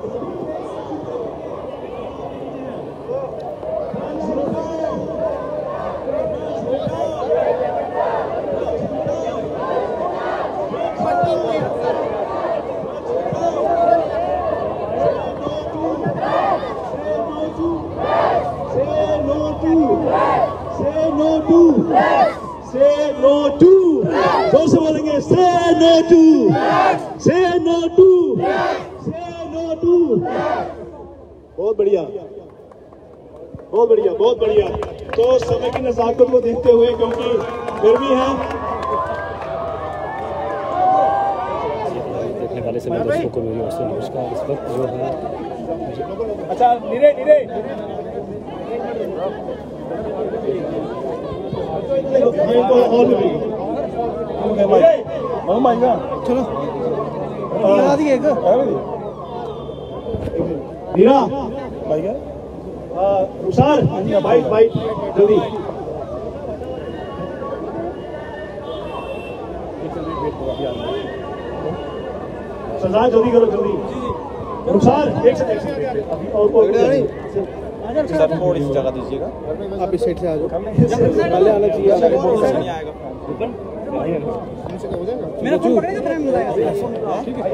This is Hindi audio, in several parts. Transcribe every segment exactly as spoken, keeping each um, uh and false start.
Say no to. जोर से बोलेंगे say no to. Say no to. Say no to. बहुत बढ़िया, बहुत बढ़िया, बहुत बढ़िया। तो समय की नज़ाकत को देखते हुए, क्योंकि गर्मी है, देखने वाले सभी दोस्तों को मेरी ओर से नमस्कार। इस वक्त जो है अच्छा नीरे नीरे चलो नीरा रुसार बाइट बाइट जल्दी सजा जल्दी करो जल्दी रुसार एक सेकंड और सर थोड़ी सी जगह दीजिएगा। आप इस साइड से आ जाओ, पहले आना चाहिए। नहीं आएगा मेरा फोन पकड़ेगा फ्रेम मिलाएगा। ठीक है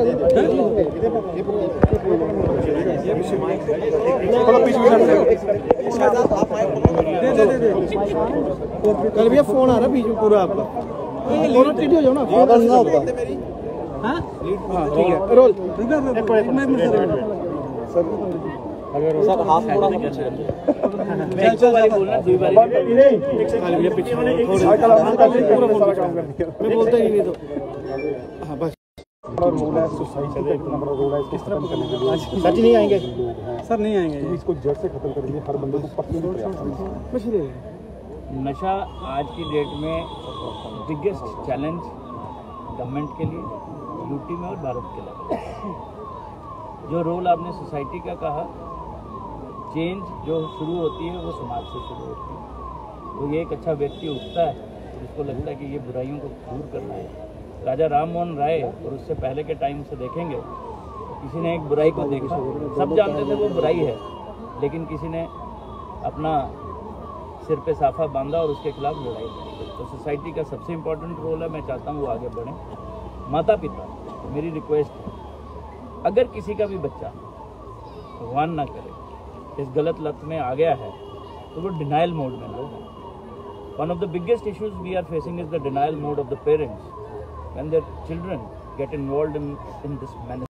थोड़ा पीछे दे दे दे कल भैया फोन आ रहा बीच में पूरा आपका। दोनों टीटी हो जाओ ना, फोन करना होगा। हां ठीक है रोल सर सर हाफ थोड़ा एक वाली बोलना दो बारी नहीं पीछे पूरा काम करने मैं बोलता ही नहीं तो हां बस और रोल है सोसाइटी का इतना बड़ा रोल है, किस तरह करने के लिए सच नहीं आएंगे सर, नहीं आएंगे, इसको जड़ से खत्म करेंगे। हर बंदे को पकड़ने नशा आज की डेट में बिगेस्ट चैलेंज गवर्नमेंट के लिए, यूटी में और भारत के लिए। जो रोल आपने सोसाइटी का कहा, चेंज जो शुरू होती है वो समाज से शुरू होती है। तो ये एक अच्छा व्यक्ति उठता है तो उसको लगता है कि ये बुराइयों को दूर करना है। राजा राम मोहन राय और उससे पहले के टाइम से देखेंगे तो किसी ने एक बुराई को देखा, सब जानते थे वो बुराई है, लेकिन किसी ने अपना सिर पे साफा बांधा और उसके खिलाफ लड़ाई लड़ी। तो सोसाइटी का सबसे इम्पोर्टेंट रोल है, मैं चाहता हूँ वो आगे बढ़े। माता पिता, मेरी रिक्वेस्ट है, अगर किसी का भी बच्चा भगवान ना करे इस गलत लत में आ गया है तो वो डिनाइल मोड में लो। One of the biggest issues we are facing is the denial mode of the parents when their children get involved in in this manner.